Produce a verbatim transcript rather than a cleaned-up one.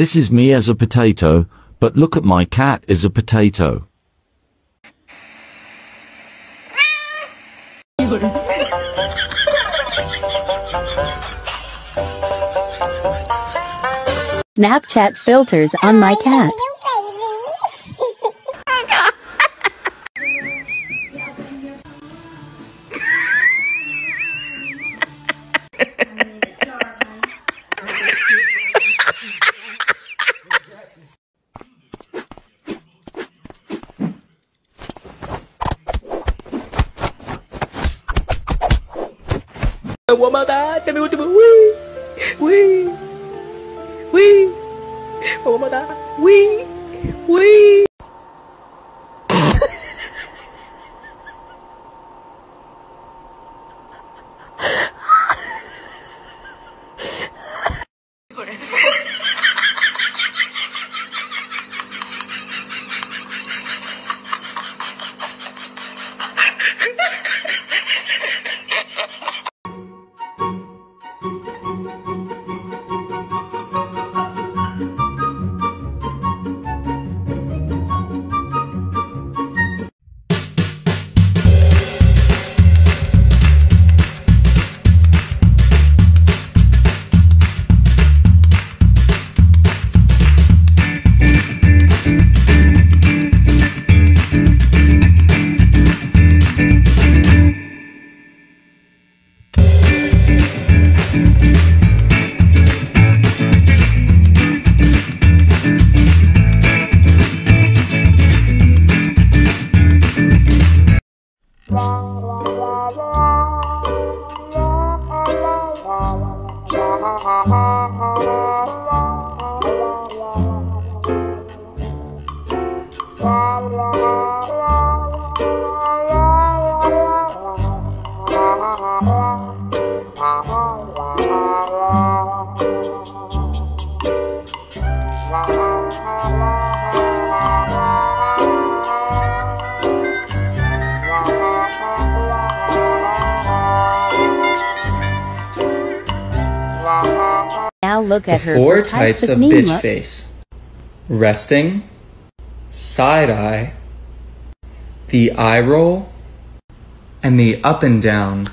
This is me as a potato, but look at my cat is a potato. Snapchat filters on my cat. One more time, tell me what to do. Wee, wee, wee. One more time. Wee, wee. Now look at The her four for types of mean bitch look. face: resting, side eye, the eye roll, and the up and down.